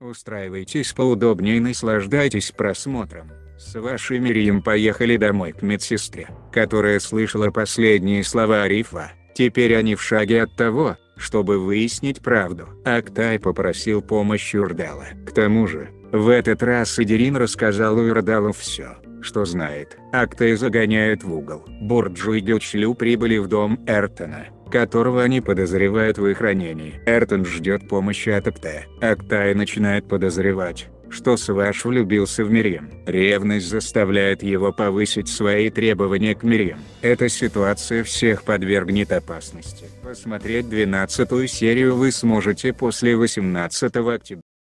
Устраивайтесь поудобнее и наслаждайтесь просмотром. С вашей Мирием поехали домой к медсестре, которая слышала последние слова Арифа. Теперь они в шаге от того, чтобы выяснить правду. Актай попросил помощи Урдала. К тому же, в этот раз Идирин рассказал Урдалу все, что знает. Актай загоняют в угол. Бурджу и Гючлю прибыли в дом Эртона, которого они подозревают в их ранении. Эртон ждет помощи от Актая. Актай начинает подозревать, что Сваш влюбился в Мирьям. Ревность заставляет его повысить свои требования к Мирьям. Эта ситуация всех подвергнет опасности. Посмотреть 12-ю серию вы сможете после 18 октября.